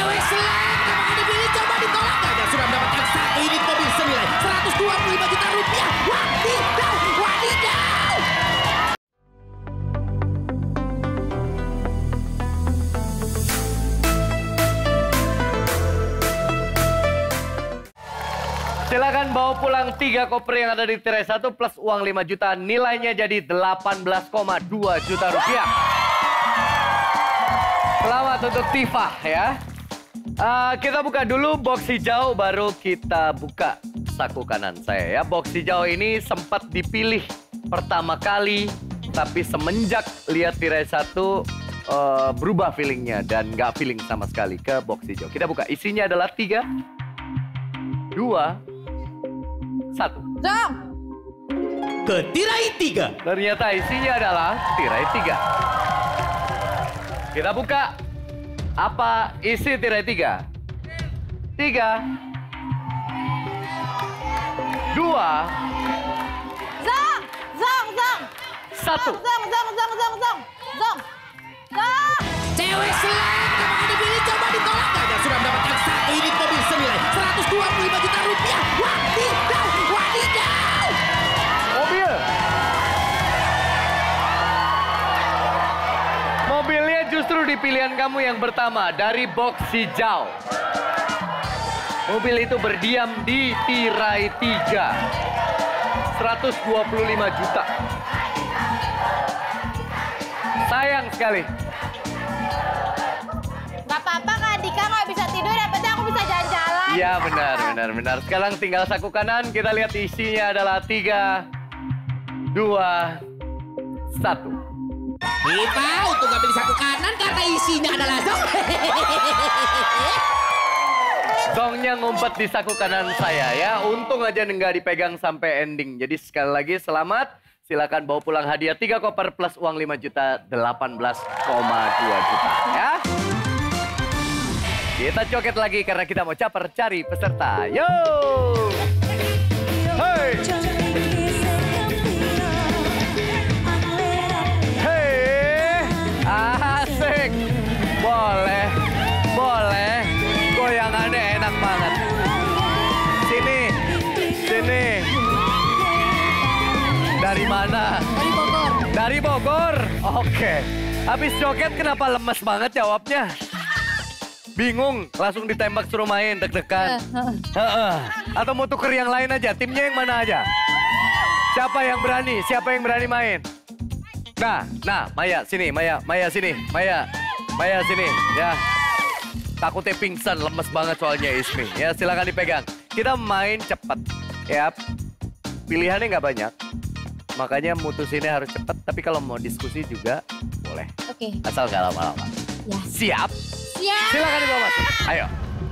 Cewek slang yang dipilih coba ditolak gagal sudah mendapatkan 1 unit mobil senilai 125 juta rupiah. Wadidaw, wadidaw. Silakan bawa pulang 3 koper yang ada di tirai 1 plus uang 5 juta. Nilainya jadi 18,2 juta rupiah. Selamat untuk Tifa ya. Kita buka dulu box hijau, baru kita buka saku kanan saya ya. Box hijau ini sempat dipilih pertama kali, tapi semenjak lihat tirai 1 berubah feelingnya dan nggak feeling sama sekali ke box hijau. Kita buka, isinya adalah 3, 2, 1. Zong. Ke tirai 3. Ternyata isinya adalah tirai 3. Kita buka. Apa isi tirai 3? 3, 2, Zong. Zong. Zong. 1. Zong. Zong. Zong. Zong. Zong. Zong. Zong. Cewek slang yang dipilih coba ditolak gagal sudah mendapatkan 1 unit mobil senilai 125 juta rupiah. Wadidaw, wadidaw. Mobil. Mobilnya justru di pilihan kamu yang pertama dari box hijau. Mobil itu berdiam di tirai 3. 125 juta. Sayang sekali. Gak apa-apa Kak Dika nggak bisa tidur, yang penting aku bisa jalan-jalan. Iya benar. Sekarang tinggal saku kanan, kita lihat isinya adalah 3, 2, 1. Tifa, untuk nggak pilih saku kanan karena isinya adalah zong. Zongnya ngumpet di saku kanan saya ya. Untung aja nggak dipegang sampai ending. Jadi sekali lagi selamat. Silakan bawa pulang hadiah 3 koper plus uang 5 juta, 18,2 juta ya. Kita joget lagi karena kita mau caper cari peserta. Yo! Hey! Hey! Asik! Boleh, boleh. Goyangannya enak banget. Sini, sini. Dari mana? Dari Bogor. Dari Bogor? Oke. Habis joget kenapa lemes banget jawabnya? Bingung, langsung ditembak suruh main, deg-degan. Atau mau tuker yang lain aja, timnya yang mana aja? Siapa yang berani? Siapa yang berani main? Nah, Maya sini, Maya sini, Maya sini, ya. Takutnya pingsan, lemes banget soalnya Ismi. Ya silakan dipegang. Kita main cepat, ya. Pilihannya nggak banyak, makanya mutusinnya harus cepat. Tapi kalau mau diskusi juga boleh. Oke. Asal nggak lama-lama. Ya. Siap? Siap. Silakan dibawa masuk. Ayo.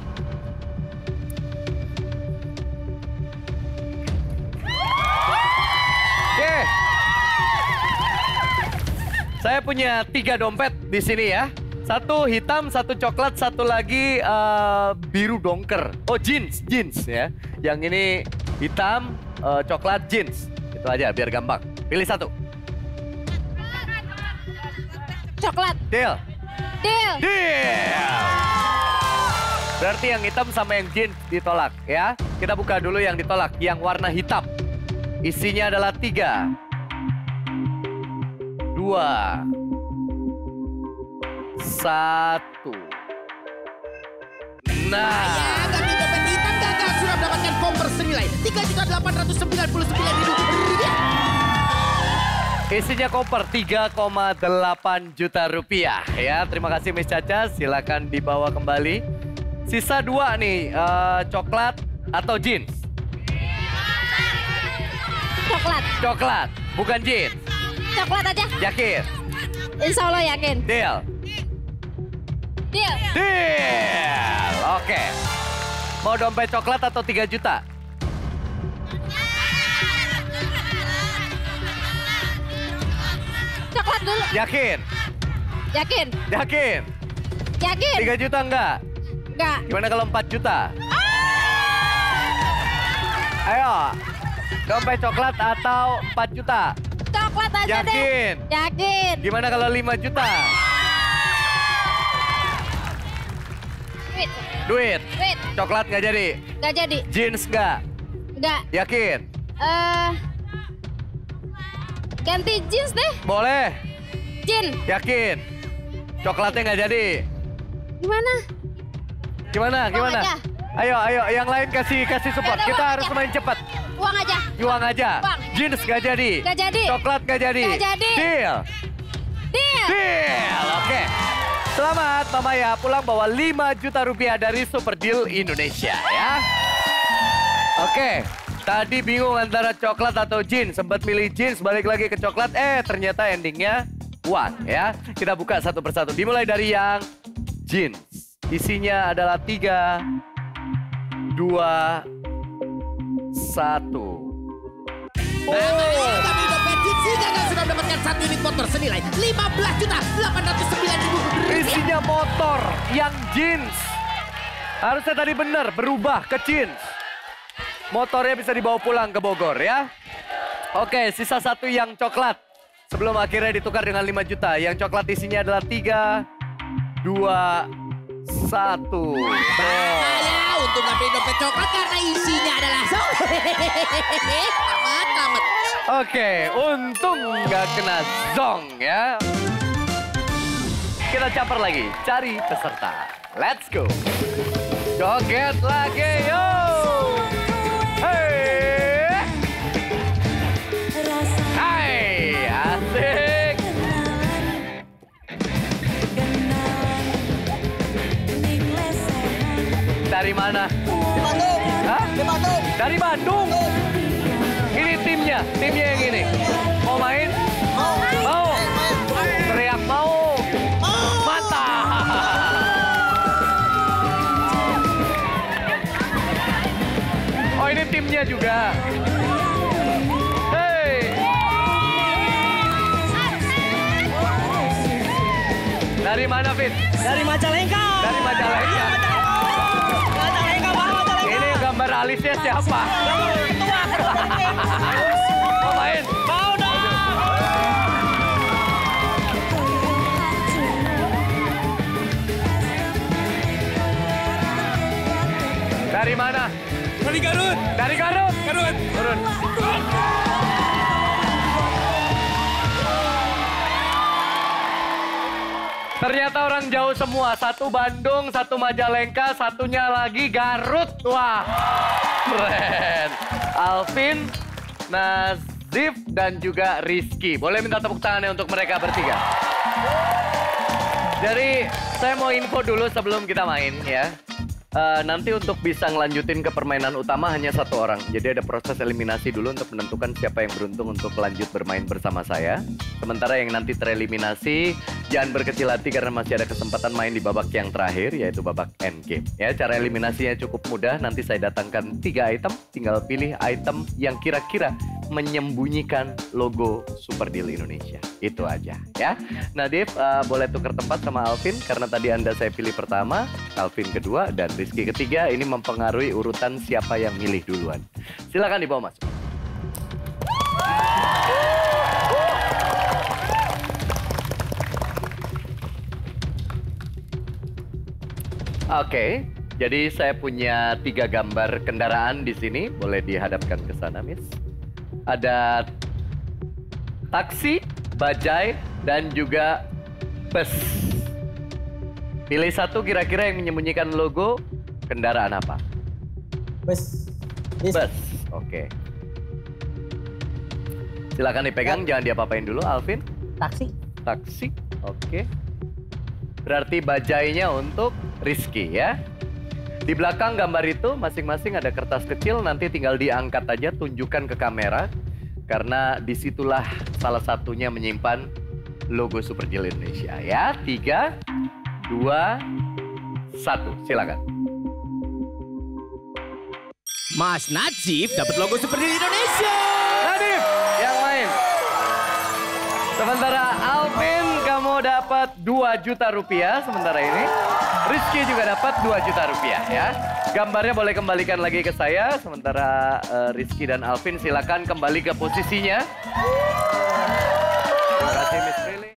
Oke. Saya punya 3 dompet di sini ya. 1 hitam, 1 coklat, 1 lagi biru dongker. Oh jeans ya. Yang ini hitam, coklat, jeans. Itu aja biar gampang. Pilih 1. Coklat. Deal. Deal. Deal. Berarti yang hitam sama yang jeans ditolak ya. Kita buka dulu yang ditolak, yang warna hitam. Isinya adalah 3, 2, 1. Nah. Ganti dompet hitam gagal sudah mendapatkan koper senilai 3.899.000 rupiah. Isinya koper 3,8 juta rupiah ya. Terima kasih Miss Caca, silakan dibawa kembali. Sisa 2 nih, coklat atau jeans? Coklat. Coklat, bukan jeans. Coklat aja. Yakin? Insya Allah yakin. Deal? Deal. Deal, oke. Mau dompet coklat atau 3 juta? Coklat dulu. Yakin? Yakin. Yakin? Yakin. 3 juta enggak? Enggak. Gimana kalau 4 juta? Ayo, dompet coklat atau 4 juta? Coklat aja Yakin? deh. Yakin. Gimana kalau 5 juta? Duit. Duit. Duit. Coklat nggak jadi. Nggak jadi. Jeans nggak. Nggak. Yakin? Ganti jeans deh. Boleh. Jeans. Yakin? Coklatnya nggak jadi. Gimana? Gimana? Uang aja. Ayo, yang lain kasih support. Yaudah, Kita uang harus aja. main cepat. Uang aja. Uang aja. Uang. Jeans nggak jadi. Nggak jadi. Coklat nggak jadi. Nggak jadi. Deal. Deal. Deal. Oke. Selamat Mama ya, pulang bawa 5 juta rupiah dari Super Deal Indonesia ya. Oke. Tadi bingung antara coklat atau jeans. Sempat milih jeans, balik lagi ke coklat. Ternyata endingnya uang ya. Kita buka satu persatu. Dimulai dari yang jeans. Isinya adalah 3, 2, 1. Kami dompet jeans si gagal sudah mendapatkan 1 unit motor senilai 15.809.000 rupiah. Isinya motor yang jeans. Harusnya tadi benar, berubah ke jeans. Motornya bisa dibawa pulang ke Bogor ya. Oke, sisa 1 yang coklat. Sebelum akhirnya ditukar dengan 5 juta. Yang coklat isinya adalah 3, 2, 1. Bahaya untuk ngambil dompet coklat karena isinya adalah Tamat. Oke, untung nggak kena zong ya. Kita caper lagi, cari peserta. Let's go. Joget lagi, yo. Hey. Hai, asik. Dari mana? Bandung. Hah? Di Bandung. Dari Bandung. Ini timnya yang ini. Mau main? Mau. Teriak mau. Mantap. Oh ini timnya juga. Hey. Dari mana Fit? Dari Majalengka. Dari Majalengka. Majalengka, Bang, Majalengka. Ini gambar alisnya siapa? Mau main? Mau dong. Dari mana? Dari Garut. Dari Garut. Garut. Turun. Ternyata orang jauh semua. 1 Bandung, 1 Majalengka, satunya lagi Garut. Wah, keren. Alvin, Nazif, dan juga Rizky. Boleh minta tepuk tangannya untuk mereka bertiga. Jadi, saya mau info dulu sebelum kita main ya. Nanti untuk bisa ngelanjutin ke permainan utama hanya 1 orang. Jadi ada proses eliminasi dulu untuk menentukan siapa yang beruntung untuk lanjut bermain bersama saya. Sementara yang nanti tereliminasi, jangan berkecil hati karena masih ada kesempatan main di babak yang terakhir, yaitu babak endgame. Ya, cara eliminasinya cukup mudah. Nanti saya datangkan 3 item, tinggal pilih item yang kira-kira menyembunyikan logo Super Deal Indonesia. Itu aja ya. Nadif, boleh tukar tempat sama Alvin karena tadi Anda saya pilih pertama, Alvin kedua, dan Rizky ketiga. Ini mempengaruhi urutan siapa yang milih duluan. Silakan dibawa masuk. Oke, jadi saya punya 3 gambar kendaraan di sini. Boleh dihadapkan ke sana, Miss. Ada taksi, bajai, dan juga bus. Pilih 1 kira-kira yang menyembunyikan logo kendaraan apa? Bus. Bus, oke. Silakan dipegang, jangan diapa-apain dulu, Alvin. Taksi. Taksi, oke. Berarti bajainya untuk Rizky ya. Di belakang gambar itu masing-masing ada kertas kecil, nanti tinggal diangkat aja, tunjukkan ke kamera. Karena disitulah salah satunya menyimpan logo Super Deal Indonesia ya. 3, 2, 1, silakan. Mas Najib dapat logo Super Deal Indonesia. Nadif yang main. Sementara Alvin kamu dapat 2 juta rupiah sementara ini. Rizky juga dapat 2 juta rupiah ya. Gambarnya boleh kembalikan lagi ke saya. Sementara Rizky dan Alvin silakan kembali ke posisinya. Terima kasih Miss Prilly.